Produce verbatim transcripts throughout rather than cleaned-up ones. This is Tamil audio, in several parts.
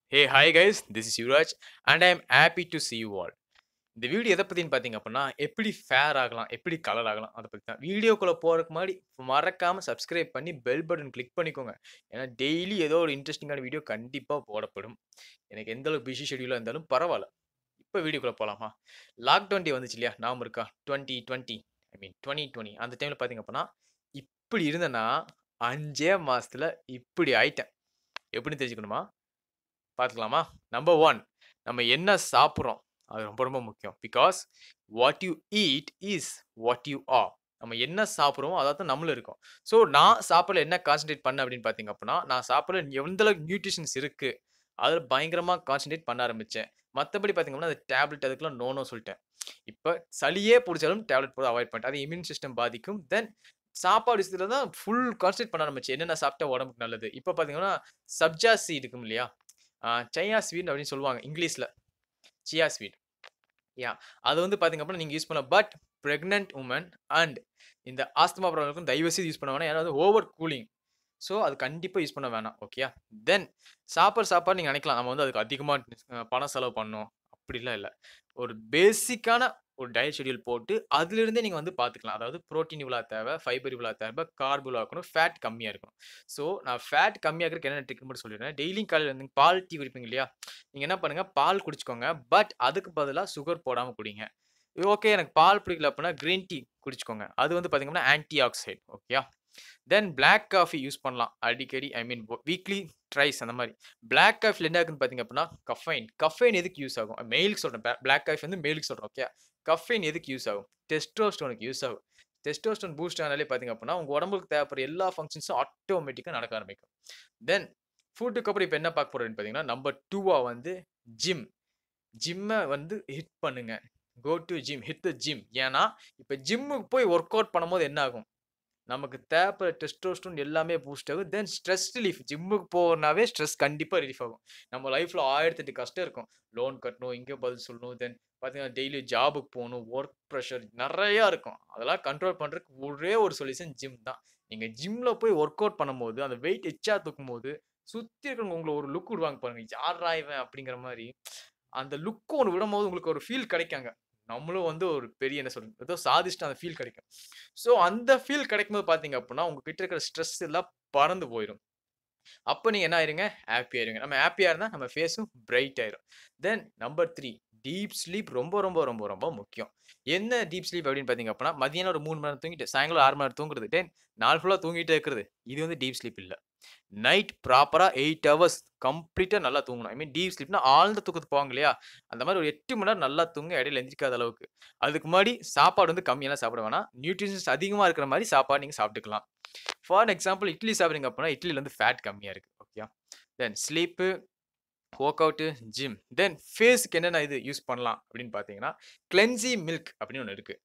Hey, hi guys, this is Yuvraj and I am happy to see you all. இந்த வீடியோ எத பத்தின்னு பார்த்தீங்க அப்படின்னா, எப்படி ஃபேர் ஆகலாம், எப்படி கலர் ஆகலாம் அத பத்தி தான். வீடியோக்குள்ள போறதுக்கு முன்னாடி மறக்காம சப்ஸ்கிரைப் பண்ணி பெல் பட்டன் கிளிக் பண்ணிக்கோங்க. ஏன்னா டெய்லி ஏதோ ஒரு இன்ட்ரஸ்டிங்கான வீடியோ கண்டிப்பா போடப்படும். எனக்கு எந்த அளவுக்கு பிஸி ஷெட்யூலா இருந்தாலும் பரவால்ல. இப்ப வீடியோக்குள்ள போலாமா? லாக்டவுன் டே வந்துச்சு இல்லையா? ஞாபகம் இருக்கா? Twenty twenty I mean twenty twenty அந்த டைம்ல பார்த்தீங்க அப்படின்னா, இப்படி இருந்தேன்னா அஞ்சே மாசத்துல இப்படி ஆயிட்டேன். எப்படின்னு தெரிஞ்சுக்கணுமா? பார்த்துக்கலாமா? நம்பர் ஒன் நம்ம என்ன சாப்பிடுறோம்? அது ரொம்ப ரொம்ப முக்கியம். Because what you eat is what you are. நம்ம என்ன சாப்பிடுறோமோ அதான் நம்மளும் இருக்கோம். ஸோ நான் சாப்பாடுல என்ன கான்சன்ட்ரேட் பண்ணேன் அப்படின்னு பார்த்தீங்க அப்படின்னா, நான் சாப்பாடுல எந்த அளவுக்கு நியூட்ரிஷன்ஸ் இருக்கு, அதில பயங்கரமா கான்சன்ட்ரேட் பண்ண ஆரம்பிச்சேன். மத்தபடி பார்த்தீங்கன்னா, அந்த டேப்லெட் அதுக்கெல்லாம் நோ நோ சொல்லிட்டேன். இப்ப சளியே புடிச்சாலும் டேப்லெட் போட அவாய்ட் பண்ணிட்டேன். அது இம்யூன் சிஸ்டம் பாதிக்கும். தென் சாப்பாடு விஷயத்துல தான் ஃபுல் கான்சன்ட்ரேட் பண்ண ஆரம்பிச்சேன். என்னென்ன சாப்பிட்டா உடம்புக்கு நல்லது. இப்ப பார்த்தீங்கன்னா, சப்ஜா சீட் இருக்கும் இல்லையா? ஆ சையா ஸ்வீட் அப்படின்னு சொல்லுவாங்க இங்கிலீஷ்ல. Chia sweet. யாஹ்! அது வந்து பார்த்தீங்க அப்படின்னா, நீங்க யூஸ் பண்ணலாம். பட் பிரெக்னன்ட் வுமன் அண்ட் இந்த ஆஸ்துமா ப்ராப்ளம்க்கு தயவு செய்து யூஸ் பண்ண வேணாம். ஏன்னா அது ஓவர் கூலிங். ஸோ அது கண்டிப்பா யூஸ் பண்ண வேணாம். ஓகேயா? தென் சாப்பாடு சாப்பாடு நீங்க நினைக்கலாம். நம்ம வந்து அதுக்கு அதிகமா அ பணம் செலவு பண்ணணும். அப்படிலாம் இல்ல. ஒரு பேசிக்கான ஒரு டயட் ஷெட்யூல் போட்டு, அதிலிருந்தே நீங்க வந்து பார்த்துக்கலாம். அதாவது புரோட்டீன் இவ்வளோ தேவை, ஃபைபர் இவ்வளோ தேவை, கார்ப் இவ்வளோ இருக்கணும், ஃபேட் கம்மியா இருக்கணும். ஸோ நான் ஃபேட் கம்மியாக்குறதுக்கு என்னென்ன ட்ரிக்ன்னு மட்டும் சொல்லிடுறேன். டெய்லியும் காலையில நீங்க பால், டீ குடிப்பீங்க இல்லையா? நீங்க என்ன பண்ணுங்க, பால் குடிச்சுக்கோங்க. பட் அதுக்கு பதிலா சுகர் போடாம குடிங்க. ஓகே எனக்கு பால் பிடிக்கல அப்படின்னா, கிரீன் டீ குடிச்சுக்கோங்க. அது வந்து பார்த்தீங்கன்னா, ஆன்டி ஆக்ஸைட் ஓகேயா? தென் பிளாக் காஃபி யூஸ் பண்ணலாம். அடிக்கடி ஐ மீன் வீக்லி ட்ரைஸ் அந்த மாரி. பிளாக் காஃபில என்ன இருக்குன்னு பார்த்தீங்க அப்படின்னா, கஃபைன். கஃபைன் எதுக்கு யூஸ் ஆகும்? மெயிலுக்கு சொல்றேன். ப பிளாக் காஃபி வந்து மெயிலுக்கு சொல்றேன். ஓகே. கஃபைன் எதுக்கு யூஸ் ஆகும்? டெஸ்டோஸ்டெரோனுக்கு யூஸ் ஆகும். டெஸ்டோஸ்டெரோன் பூஸ்ட் ஆனாலே பார்த்தீங்க அப்படின்னா, உங்க உடம்புக்கு தேவைப்படுற எல்லா ஃபங்ஷன்ஸும் ஆட்டோமேட்டிக்கா நடக்க ஆரம்பிக்கும். தென் ஃபுட்டுக்கு அப்புறம் இப்ப என்ன பார்க்க போறோம்ன்னு பார்த்தீங்கன்னா, நம்பர் டூவா வந்து ஜிம். ஜிம்ம வந்து ஹிட் பண்ணுங்க. Go to gym. Hit the gym. ஏன்னா, இப்ப ஜிம்முக்கு போய் வொர்க் அவுட் பண்ணும்போது என்ன ஆகும்? நமக்கு தேவைப்படுற டெஸ்டோஸ்டெரோன் எல்லாமே பூஸ்ட் ஆகும். Then stress relief. ஜிம்முக்கு போனாவே ஸ்ட்ரெஸ் கண்டிப்பா ரிலீஃப் ஆகும். நம்ம லைஃப்ல ஆயிரத்து எட்டு கஷ்டம் இருக்கும். லோன் கட்டணும், இங்க பதில் சொல்லணும். தென் பார்த்தீங்கன்னா, டெய்லி ஜாபுக்கு போணும். ஒர்க் பிரஷர் நெறையா இருக்கும். அதெல்லாம் கண்ட்ரோல் பண்றதுக்கு ஒரே ஒரு சொல்யூஷன் ஜிம் தான். நீங்க ஜிம்ல போய் வொர்க் அவுட் பண்ணும்போது, அந்த வெயிட் எச்சா தூக்கும்போது, சுத்தி இருக்கிறவங்க உங்கள ஒரு லுக் விடுவாங்க பாருங்க. யார்றா இவன்? அப்படிங்கிற மாரி. அந்த லுக் ஒண்ணு விடும்போது உங்களுக்கு ஒரு ஃபீல் கிடைக்குங்க. நம்மளும் வந்து ஒரு பெரிய என்ன சொல்றது? ஏதோ சாதிச்சுட்ட அந்த ஃபீல் கிடைக்கும். ஸோ அந்த ஃபீல் கிடைக்கும்போது பார்த்தீங்க அப்டின்னா, உங்க கிட்ட இருக்கிற ஸ்ட்ரெஸ் எல்லாம் பறந்து போயிரும். அப்ப நீங்க என்ன ஆயிருங்க? ஹேப்பி ஆயிருவீங்க. நம்ம ஹேப்பியா இருந்தா நம்ம ஃபேஸும் பிரைட் ஆயிரும். Then number three deep sleep ரொம்ப, ரொம்ப, ரொம்ப, ரொம்ப முக்கியம். என்ன டீப் ஸ்லீப் அப்டின்னு பார்த்தீங்க அப்டின்னா, மதியானம் ஒரு மூணு மணி நேரம் தூங்கிட்டு, சாயங்காலம் ஆறு மணி நேரம் தூங்குறது. தென் நாள் ஃபுல்லா தூங்கிட்டே இருக்கிறது. இது வந்து டீப் ஸ்லீப் இல்ல. நைட் ப்ராப்பரா எயிட் ஹவர்ஸ் கம்ப்ளீட்டா நல்லா தூங்கணும். ஐ மீன் டீப் ஸ்லீப்னா ஆழ்ந்த தூக்கத்துக்கு போவாங்க இல்லையா? அந்த மாரி ஒரு எட்டு மணி நேரம் நல்லா தூங்க இடையில எந்திரிக்காத அளவுக்கு. அதுக்கு முன்னாடி சாப்பாடு வந்து கம்மியாலாம் சாப்பிட வேணாம். நியூட்ரிஷன்ஸ் அதிகமா இருக்கிற மாரி சாப்பாடு நீங்க சாப்பிட்டுக்கலாம். ஃபார் எக்ஸாம்பிள் இட்லி சாப்பிடுறீங்க அப்படின்னா, இட்லில வந்து ஃபேட் கம்மியா இருக்கு. ஓகேயா? Then sleep, work out, gym. Then ஃபேஸ்க்கு என்னென்ன இது யூஸ் பண்ணலாம் அப்படின்னு பார்த்தீங்கன்னா, கிளென்சி மில்க் அப்படின்னு ஒண்ணு இருக்கு.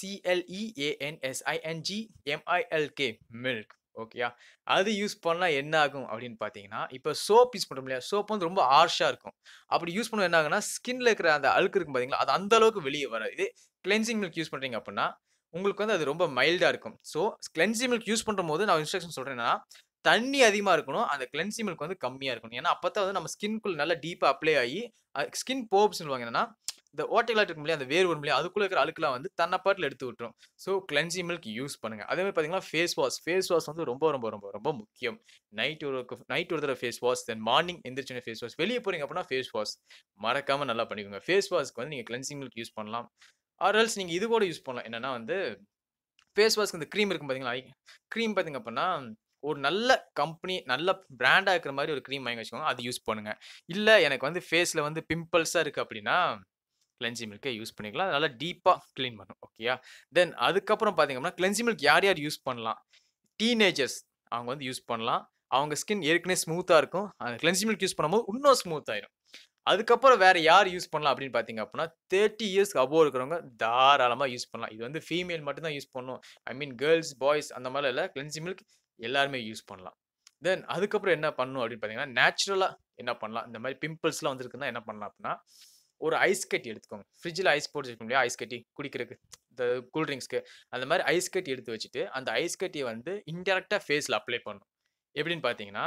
சி-எல்-இ-ஏ-என்-எஸ்-ஐ-என்-ஜி-எம்-ஐ-எல்-கே மில்க். ஓகேயா? அது யூஸ் பண்ணா என்ன ஆகும் அப்படின்னு பார்த்தீங்கன்னா, இப்ப சோப் யூஸ் பண்றோம் இல்லையா? சோப் வந்து ரொம்ப ஹார்ஷா இருக்கும். அப்படி யூஸ் பண்ணும்போது என்ன ஆகும்னா, ஸ்கின்ல இருக்கிற அந்த அழுக்கு இருக்கும் பார்த்தீங்களா? அது அந்த அளவுக்கு வெளிய வராது. இதே கிளென்சிங் மில்க் யூஸ் பண்றீங்க அப்படின்னா, உங்களுக்கு வந்து அது ரொம்ப மைல்டா இருக்கும். ஸோ கிளென்சிங் மில்க் யூஸ் பண்ணும்போது நான் இன்ஸ்ட்ரக்ஷன் சொல்றேன் என்னன்னா, தண்ணி அதிகமா இருக்கணும். அந்த கிளென்சிங் மில்க் வந்து கம்மியா இருக்கணும். ஏன்னா, அப்பதான் வந்து நம்ம ஸ்கின்க்குள்ள நல்லா டீப்பா அப்ளை ஆயி, அ ஸ்கின் போப்ஸ்ன்னு சொல்லுவாங்க. என்னன்னா, இந்த ஓட்டைகளாட்டு இருக்கும் இல்லையா? அந்த வேர் வரும் இல்லையா? அதுக்குள்ள இருக்கிற அழுக்கெல்லாம் வந்து தன்ன பாட்டுல எடுத்து விட்டுரும். ஸோ கிளென்சிங் மில்க் யூஸ் பண்ணுங்க. அதே மாரி பார்த்தீங்கன்னா, ஃபேஸ் வாஷ். ஃபேஸ் வாஷ் வந்து ரொம்ப, ரொம்ப, ரொம்ப, ரொம்ப முக்கியம். நைட் ஒரு நைட் ஒரு தடவ ஃபேஸ் வாஷ், தென் மார்னிங் எந்திரிச்ச உடனே ஃபேஸ் வாஷ். வெளிய போறீங்க அப்படின்னா ஃபேஸ் வாஷ். மறக்காம நல்லா பண்ணிக்கோங்க. ஃபேஸ் வாஷ்க்கு வந்து நீங்க கிளென்சிங் மில்க் யூஸ் பண்ணலாம். ஆர் எல்ஸ் நீங்க இது கூட யூஸ் பண்ணலாம். என்னன்னா வந்து ஃபேஸ் வாஷ்க்கு இந்த கிரீம் இருக்கும் பார்த்தீங்களா? ஐ கிரீம் பார்த்தீங்க அப்படின்னா, ஒரு நல்ல கம்பெனி, நல்ல பிராண்டா இருக்கிற மாரி ஒரு கிரீம் வாங்கி வச்சுக்கோங்க. அது யூஸ் பண்ணுங்க. இல்ல எனக்கு வந்து ஃபேஸ்ல வந்து பிம்பிள்ஸா இருக்கு அப்படின்னா, கிளென்சிங் மில்க்க யூஸ் பண்ணிக்கலாம். அது நல்லா டீப்பா கிளீன் பண்ணும். ஓகேயா? தென் அதுக்கப்புறம் பார்த்தீங்க அப்படின்னா, கிளென்சிங் மில்க் யார் யார் யூஸ் பண்ணலாம்? டீனேஜர்ஸ் அவங்க வந்து யூஸ் பண்ணலாம். அவங்க ஸ்கின் ஏற்கனவே ஸ்மூத்தா இருக்கும். அந்த கிளென்சிங் மில்க் யூஸ் பண்ணும்போது இன்னும் ஸ்மூத் ஆயிரும். அதுக்கப்புறம் வேற யார் யூஸ் பண்ணலாம் அப்படின்னு பார்த்தீங்க அப்படின்னா, முப்பது இயர்ஸ்க்கு அபோவ் இருக்கிறவங்க தாராளமா யூஸ் பண்ணலாம். இது வந்து ஃபீமேல் மட்டும் தான் யூஸ் பண்ணணும். ஐ மீன் கேர்ல்ஸ், பாய்ஸ் அந்த மாரிலாம் இல்ல. கிளென்சிங் மில்க் எல்லாருமே யூஸ் பண்ணலாம். தென் அதுக்கப்புறம் என்ன பண்ணணும் அப்படின்னு பார்த்தீங்கன்னா, நேச்சுரலா என்ன பண்ணலாம்? இந்த மாரி பிம்பிள்ஸ்லாம் வந்திருக்குன்னா என்ன பண்ணலாம் அப்படின்னா, ஒரு ஐஸ் கட்டி எடுத்துக்கோங்க. ஃப்ரிட்ஜ்ல ஐஸ் போட்டு வச்சிருக்கோம் இல்லையா? ஐஸ் கட்டி குடிக்கிறதுக்கு. இந்த கூல் ட்ரிங்க்ஸ்க்கு. அந்த மாரி ஐஸ் கட்டி எடுத்து வச்சுட்டு, அந்த ஐஸ் கட்டிய வந்து இன்டைரக்ட்டா ஃபேஸ்ல அப்ளை பண்ணணும். எப்படின்னு பார்த்தீங்கன்னா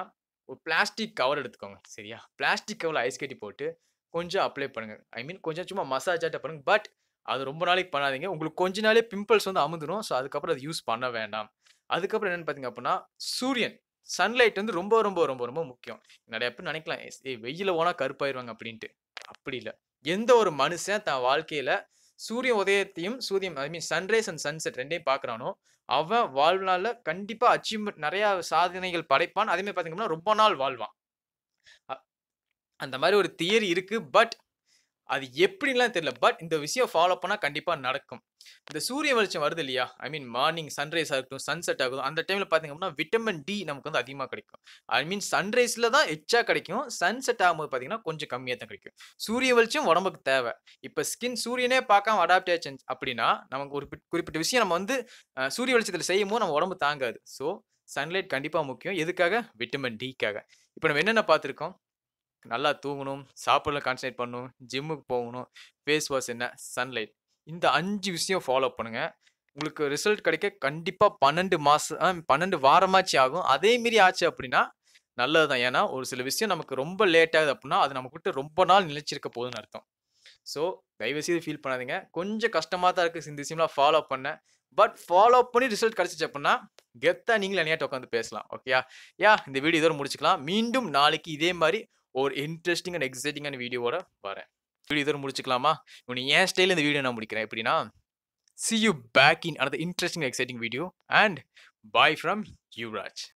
ஒரு பிளாஸ்டிக் கவர் எடுத்துக்கோங்க. சரியா? பிளாஸ்டிக் கவர்ல ஐஸ் கட்டி போட்டு கொஞ்சம் அப்ளை பண்ணுங்க. ஐ மீன் கொஞ்சம் சும்மா மசாஜாட்ட பண்ணுங்க. பட் அது ரொம்ப நாளைக்கு பண்ணாதீங்க. உங்களுக்கு கொஞ்ச நாளே பிம்பிள்ஸ் வந்து அமுந்துரும். ஸோ அதுக்கப்புறம் அத யூஸ் பண்ண வேண்டாம். அதுக்கப்புறம் என்னன்னு பார்த்தீங்க அப்டின்னா, சூரியன் சன்லைட் வந்து ரொம்ப, ரொம்ப, ரொம்ப, ரொம்ப முக்கியம். நெறைய பேர் நெனைக்கலாம், "ஏய் வெயில்ல போனா கருப்பாயிருவாங்க" அப்டின்ட்டு. அப்படி இல்ல. எந்த ஒரு மனுஷன் தன் வாழ்க்கையில சூரிய உதயத்தையும், சூரியன் I mean sunrise and sunset ரெண்டையும் பார்க்குறானோ, அவன் வாழ்நாள்ல கண்டிப்பா அச்சீவ்மென்ட் நெறைய சாதனைகள் படைப்பான். அதே மாரி பார்த்தீங்கன்னா, ரொம்ப நாள் வாழ்வான். அ அந்த மாரி ஒரு தியரி இருக்கு. பட் அது எப்படின்லாம் தெரியல. பட் இந்த விஷயம் ஃபாலோ பண்ணா கண்டிப்பா நடக்கும். இந்த சூரிய வெளிச்சம் வருது இல்லையா? ஐ மீன் மார்னிங் சன்ரைஸ் ஆகட்டும், சன்செட் ஆகட்டும், அந்த டைம்ல பார்த்தீங்க அப்படின்னா, விட்டமின் டி நமக்கு வந்து அதிகமா கிடைக்கும். ஐ மீன் சன்ரைஸ்ல தான் எச்சா கிடைக்கும். சன்செட் ஆகும்போது பார்த்தீங்கன்னா, கொஞ்சம் கம்மியா தான் கிடைக்கும். சூரிய வெளிச்சம் உடம்புக்கு தேவை. இப்ப ஸ்கின் சூரியனே பார்க்காம அடாப்ட் ஆச்சு அப்படின்னா, நமக்கு ஒரு குறிப்பிட்ட குறிப்பிட்ட விஷயம் நம்ம வந்து அ சூரிய வெளிச்சத்தில செய்யும்போது நம்ம உடம்பு தாங்காது. ஸோ சன்லைட் கண்டிப்பா முக்கியம். எதுக்காக? விட்டமின் டிக்காக. இப்ப நம்ம என்னென்ன பார்த்திருக்கோம்? நல்லா தூங்கணும், சாப்பாடுல கான்சன்ட்ரேட் பண்ணணும், ஜிம்முக்கு போகணும், ஃபேஸ் வாஷ் என்ன, சன்லைட். இந்த ஐந்து விஷயம் ஃபாலோ பண்ணுங்க. உங்களுக்கு ரிசல்ட் கிடைக்க கண்டிப்பா பன்னிரண்டு மாசம் அ பன்னிரண்டு வாரமாச்சு ஆகும். அதே மீறி ஆச்சு அப்படின்னா, நல்லது தான். ஏன்னா, ஒரு சில விஷயம் நமக்கு ரொம்ப லேட் ஆகுது அப்படின்னா, அது நம்மகிட்ட ரொம்ப நாள் நிலைச்சிருக்க போகுதுன்னு அர்த்தம். ஸோ, தயவுசெய்து ஃபீல் பண்ணாதீங்க. கொஞ்சம் கஷ்டமா தான் இருக்கு இந்த விஷயம்லாம் ஃபாலோ பண்ண. பட் ஃபாலோ பண்ணி ரிசல்ட் கிடைச்சுச்சு அப்படின்னா, கெத்தா நீங்களும் என்னையாட்ட உட்காந்து பேசலாம். ஓகேயா? யா இந்த வீடியோ இதோட முடிச்சுக்கலாம். மீண்டும் நாளைக்கு இதே மாரி ஒரு இன்ட்ரஸ்டிங் அண்ட் எக்ஸைட்டிங்கான வீடியோவோட வரேன். வீடியோ இதோட முடிச்சுக்கலாமா? இனி என் ஸ்டைல்ல இந்த வீடியோ நான் முடிக்கிறேன். எப்படின்னா, see you back in another interesting exciting video and bye from Yuvraj.